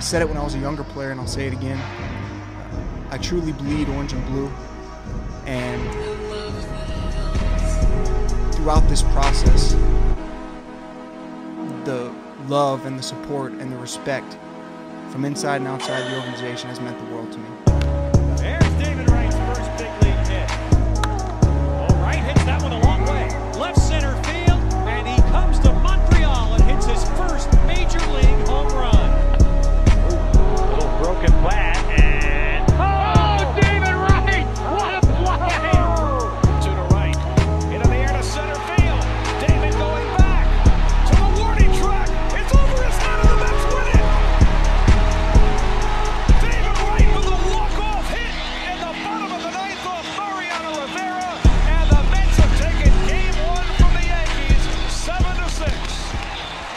said it when I was a younger player, and I'll say it again. I truly bleed orange and blue, and throughout this process, the love and the support and the respect from inside and outside the organization has meant the world to me.